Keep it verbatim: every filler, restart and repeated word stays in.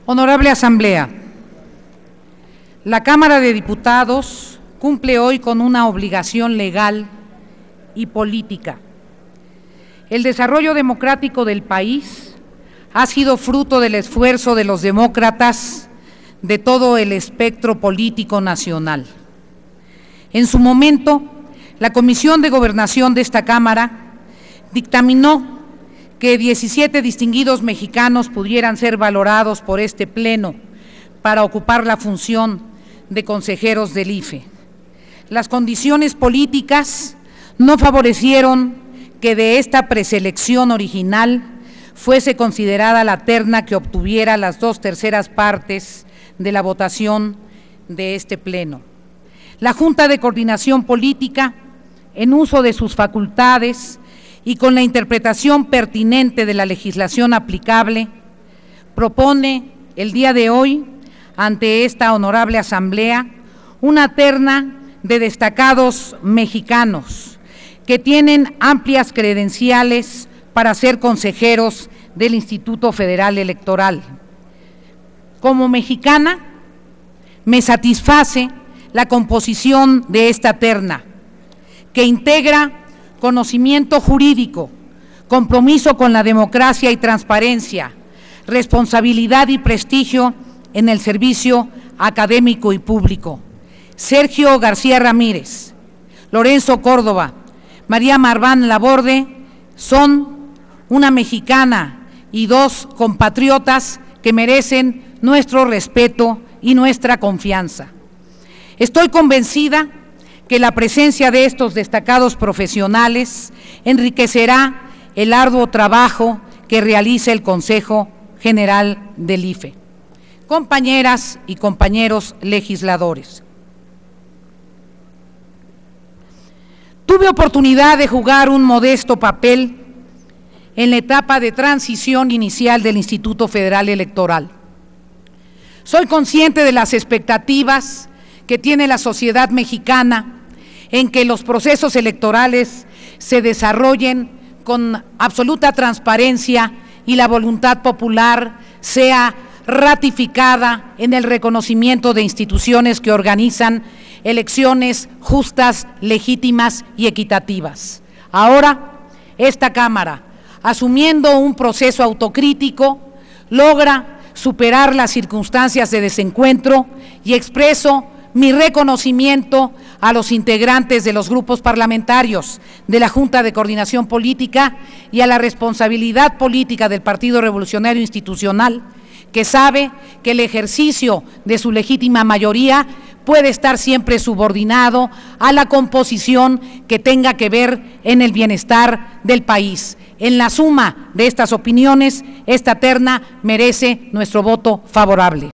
Honorable Asamblea, la Cámara de Diputados cumple hoy con una obligación legal y política. El desarrollo democrático del país ha sido fruto del esfuerzo de los demócratas de todo el espectro político nacional. En su momento, la Comisión de Gobernación de esta Cámara dictaminó que diecisiete distinguidos mexicanos pudieran ser valorados por este Pleno para ocupar la función de consejeros del I F E. Las condiciones políticas no favorecieron que de esta preselección original fuese considerada la terna que obtuviera las dos terceras partes de la votación de este Pleno. La Junta de Coordinación Política, en uso de sus facultades y con la interpretación pertinente de la legislación aplicable, propone el día de hoy, ante esta honorable Asamblea, una terna de destacados mexicanos que tienen amplias credenciales para ser consejeros del Instituto Federal Electoral. Como mexicana, me satisface la composición de esta terna, que integra conocimiento jurídico, compromiso con la democracia y transparencia, responsabilidad y prestigio en el servicio académico y público. Sergio García Ramírez, Lorenzo Córdoba, María Marván Laborde son una mexicana y dos compatriotas que merecen nuestro respeto y nuestra confianza. Estoy convencida que la presencia de estos destacados profesionales enriquecerá el arduo trabajo que realiza el Consejo General del I F E. Compañeras y compañeros legisladores, tuve oportunidad de jugar un modesto papel en la etapa de transición inicial del Instituto Federal Electoral. Soy consciente de las expectativas que tiene la sociedad mexicana en que los procesos electorales se desarrollen con absoluta transparencia y la voluntad popular sea ratificada en el reconocimiento de instituciones que organizan elecciones justas, legítimas y equitativas. Ahora, esta Cámara, asumiendo un proceso autocrítico, logra superar las circunstancias de desencuentro y expreso mi reconocimiento a los integrantes de los grupos parlamentarios de la Junta de Coordinación Política y a la responsabilidad política del Partido Revolucionario Institucional, que sabe que el ejercicio de su legítima mayoría puede estar siempre subordinado a la composición que tenga que ver en el bienestar del país. En la suma de estas opiniones, esta terna merece nuestro voto favorable.